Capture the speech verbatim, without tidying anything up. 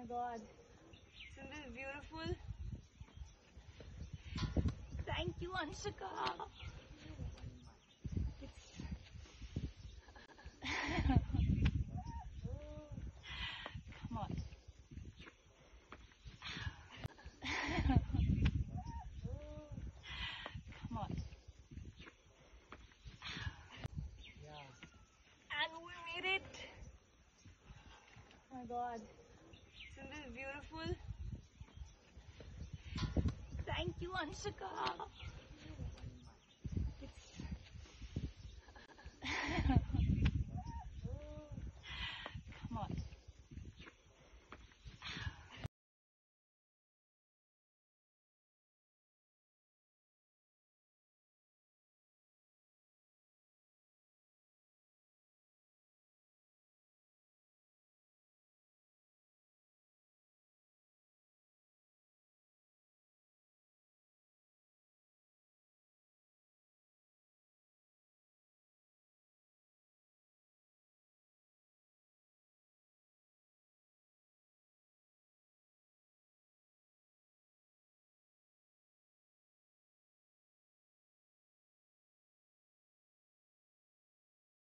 God. Isn't this beautiful? Thank you, Anshika. It's... Come on. Come on. Yeah. And we made it. Oh my God. Isn't this beautiful? Thank you, Anshika.